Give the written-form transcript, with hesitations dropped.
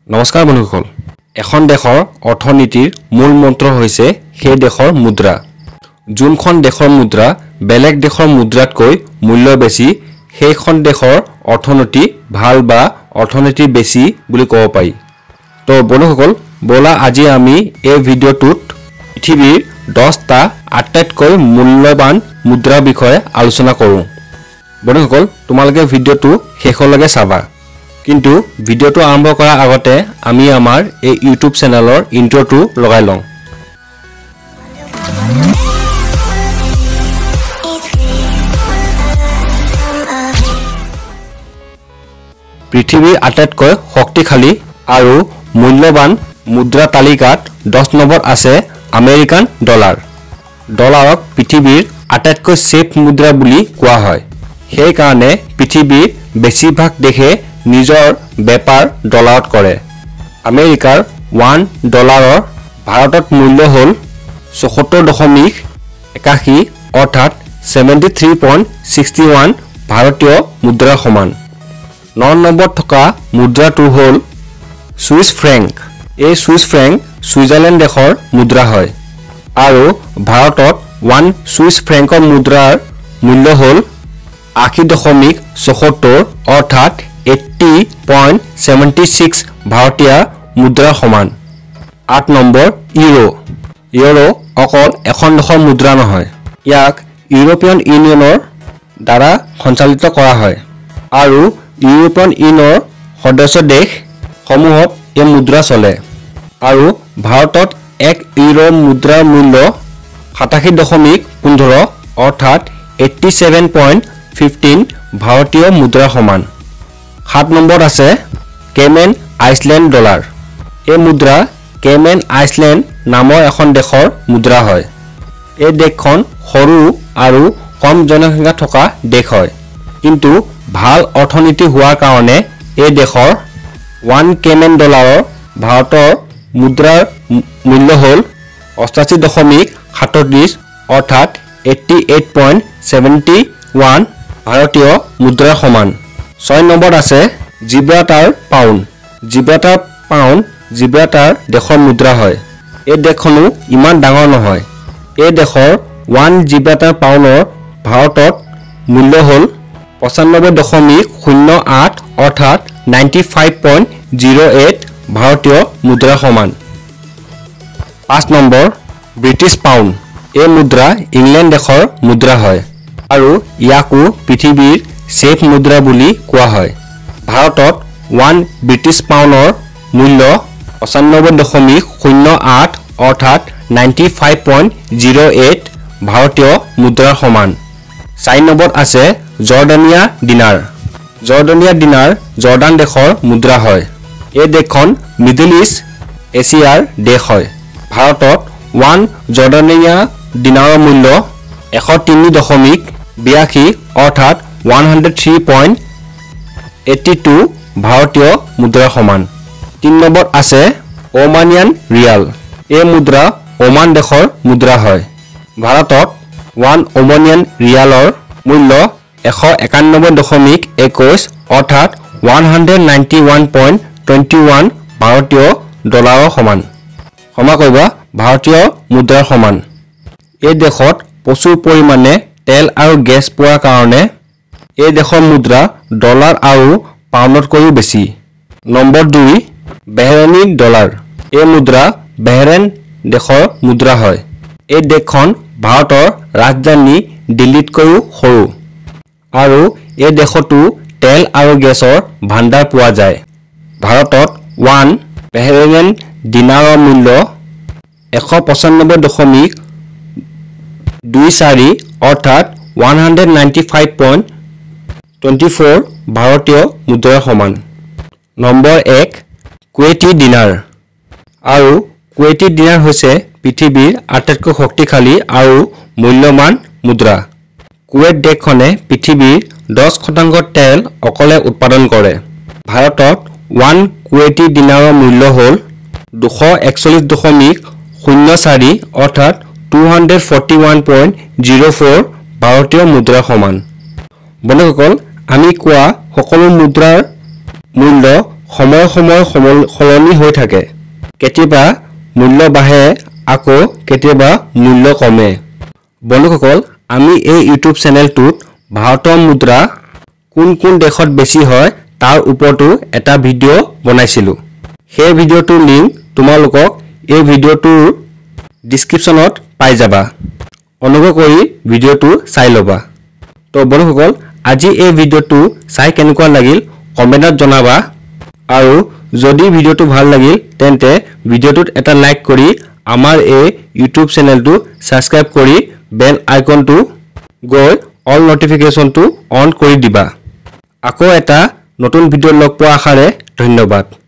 নমস্কাৰ বন্ধুসকল এখন দেশৰ অৰ্থনীতিৰ মূল মন্ত্ৰ হৈছে সেই দেশৰ মুদ্ৰা যোনখন দেশৰ মুদ্ৰা বেলেগ দেশৰ মুদ্ৰাতকৈ মূল্য বেছি সেইখন দেশৰ অৰ্থনীতি ভাল বা অৰ্থনীতি বেছি বুলি ক'ব পাৰি তো বন্ধুসকল বলা আজি আমি এই ভিডিঅ'টোত পৃথিৱীৰ 10টা আটাইতকৈ মূল্যৱান মুদ্ৰাৰ বিষয়ে আলোচনা কৰোঁ বন্ধুসকল তোমালোকে ভিডিঅ'টো শেষলৈকে চাবা কিন্তু ভিডিঅ'টো আৰম্ভ কৰাৰ আগতে আমি আমাৰ এই ইউটিউব চেনেলৰ ইন্ট্ৰোটো লগাই লওঁ পৃথিৱীৰ আটাইতকৈ শক্তিশালী আৰু মূল্যৱান মুদ্ৰা তালিকাত 10 নম্বৰত আছে আমেৰিকান ডলাৰ ডলাৰক পৃথিৱীৰ আটাইতকৈ সেফ মুদ্ৰা বুলি কোৱা হয় সেই কাৰণে পৃথিৱীৰ বেছিভাগ দেশে নিজৰ বেপাৰ ডলাৰত কৰে আমেৰিকাৰ 1 ডলাৰৰ ভাৰতত মূল্য হ'ল ৭৪.৮১ অৰ্থাৎ 73.61 ভাৰতীয় মুদ্ৰাৰ সমান 9 নম্বৰত থকা মুদ্ৰাটো হ'ল সুইছ ফ্ৰেংক এই সুইছ ফ্ৰেংক সুইজাৰলেণ্ড দেশৰ মুদ্ৰা হয় আৰু ভাৰতত 1 সুইছ ফ্ৰেংকৰ মুদ্ৰাৰ মূল্য হ'ল 80.74 অৰ্থাৎ 80.76 ভাৰতীয় মুদ্ৰাৰ সমান 8 নম্বৰ ইউৰো অকল এখন দেশৰ মুদ্ৰা নহয় ইয়াক ইউৰোপীয়ান ইউনিয়নৰ দ্বাৰা সঞ্চালিত কৰা হয় আৰু ইউৰোপীয়ান ইউনিয়নৰ সদস্য দেশ সমূহত এই মুদ্ৰা চলে আৰু ভাৰতত 1 ইউৰো মুদ্ৰাৰ মূল্য 87.15 অৰ্থাৎ 87.15 ভাৰতীয় মুদ্ৰাৰ সমান 7 নম্বৰত আছে কেমেন আইচলেণ্ড ডলাৰ এই মুদ্ৰা কেমেন আইচলেণ্ড নামৰ এখন দেশৰ মুদ্ৰা হয় এই দেশখন সৰু আৰু কম জনসংখ্যা থকা দেশ হয় কিন্তু ভাল অৰ্থনীতি হোৱাৰ কাৰণে এই দেশৰ 1 কেমেন ডলাৰৰ ভাৰতৰ মুদ্ৰাৰ মূল্য হ'ল 88.37 অৰ্থাৎ 88.71 ভাৰতীয় মুদ্ৰাৰ সমান 6 নম্বৰত আছে জিব্ৰাল্টাৰ পাউণ্ড জিব্ৰাল্টাৰ দেশৰ মুদ্ৰা হয় এই দেশখনো ইমান ডাঙৰ নহয় এই দেশৰ 1 জিব্ৰাল্টাৰ পাউণ্ডৰ ভাৰতত মূল্য হ'ল 95.08 অৰ্থাৎ 95.08 ভাৰতীয় মুদ্ৰাৰ সমান 5 নম্বৰ ব্ৰিটিছ পাউণ্ড এই মুদ্ৰা ইংলেণ্ড দেশৰ মুদ্ৰা হয় আৰু ইয়াকো পৃথিৱীৰ সেফ মুদ্ৰা বুলি কোৱা হয় ভাৰতত 1 ব্ৰিটিছ পাউণ্ডৰ মূল্য 95.08 অৰ্থাৎ 95.08 ভাৰতীয় মুদ্ৰাৰ সমান 4 নম্বৰত আছে জৰ্ডানিয়া দিনাৰ জৰ্ডান দেশৰ মুদ্ৰা হয় এই দেশখন মিডল ইষ্ট এছিয়াৰ দেশ হয় ভাৰতত 1 জৰ্ডানিয়া দিনাৰৰ মূল্য 103.82 অৰ্থাৎ 103.82 ভাৰতীয় মুদ্ৰাৰ সমান 3 নম্বৰত আছে ওমানিয়ান ৰিয়াল এই মুদ্ৰা ওমান দেশৰ মুদ্ৰা হয় ভাৰতত 1 ওমানিয়ান ৰিয়ালৰ মূল্য 191.21 অৰ্থাৎ 191.21 ভাৰতীয় ডলাৰৰ সমান ক্ষমা কৰিবা ভাৰতীয় মুদ্ৰাৰ সমান এই দেশত প্ৰচুৰ পৰিমাণে তেল আৰু গেছ পোৱাৰ কাৰণে এই দেশৰ মুদ্ৰা ডলাৰ আৰু পাউণ্ডতকৈও বেছি নম্বৰ 2 বেহৰেইনী ডলাৰ এই মুদ্ৰা বেহৰেইন দেশৰ মুদ্ৰা হয় এই দেশখন ভাৰতৰ ৰাজধানী দিল্লীতকৈও সৰু আৰু এই দেশতো তেল আৰু গেছৰ ভাণ্ডাৰ পোৱা যায় ভাৰতত 1 বেহৰেইন দিনাৰৰ মূল্য 195.24 অৰ্থাৎ 195.24 ভাৰতীয় মুদ্ৰাৰ সমান নম্বৰ 1 কুৱেইটি দিনাৰ আৰু কুৱেইটি দিনাৰ হৈছে পৃথিৱীৰ আটাইতকৈ শক্তিশালী আৰু মূল্যৱান মুদ্ৰা কুৱেইট দেশখনে পৃথিৱীৰ 10% তেল অকলে উৎপাদন কৰে ভাৰতত 1 কুৱেইটি দিনাৰৰ মূল্য হ'ল 241.04 অৰ্থাৎ 241.04 ভাৰতীয় মুদ্ৰাৰ সমান বন্ধুসকল আমি কোৱা সকলো মুদ্ৰাৰ মূল্য সময় সলনি হৈ থাকে কেতিয়াবা মূল্য বাঢ়ে আকৌ কেতিয়াবা মূল্য কমে বন্ধুসকল আমি এই ইউটিউব চেনেলটোত ভাৰতৰ মুদ্ৰা কোন দেশত বেছি হয় তাৰ ওপৰতো এটা ভিডিঅ' বনাইছিলো সেই ভিডিঅ'টোৰ লিংক তোমালোকক এই ভিডিঅ'টোৰ ডেসক্ৰিপচনত পাই যাবা অনুগ্ৰহ কৰি ভিডিঅ'টো চাই লবা তো বন্ধুসকল আজি এই ভিডিঅ'টো চাই কেনেকুৱা লাগিল কমেন্টত জনাবা আৰু যদি ভিডিঅ'টো ভাল লাগিল তেন্তে ভিডিঅ'টোত এটা লাইক কৰি আমাৰ এই ইউটিউব চেনেলটো সাবস্ক্ৰাইব কৰি বেল আইকনটো গৈ অল নটিফিকেশনটো অন কৰি দিবা আকৌ এটা নতুন ভিডিঅ' লগ পোৱা আশাৰে ধন্যবাদ